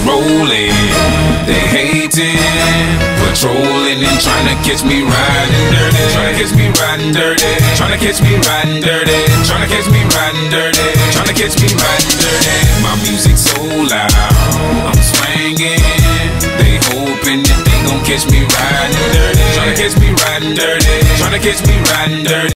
rolling, they hating, patrolling and trying to catch me riding dirty, trying to catch me riding dirty, trying to catch me riding dirty, trying to catch me riding dirty, trying to catch me riding dirty. My music's so loud, I'm swinging, they hoping that they gon' catch me riding dirty, trying to catch me riding dirty, trying to catch me riding dirty.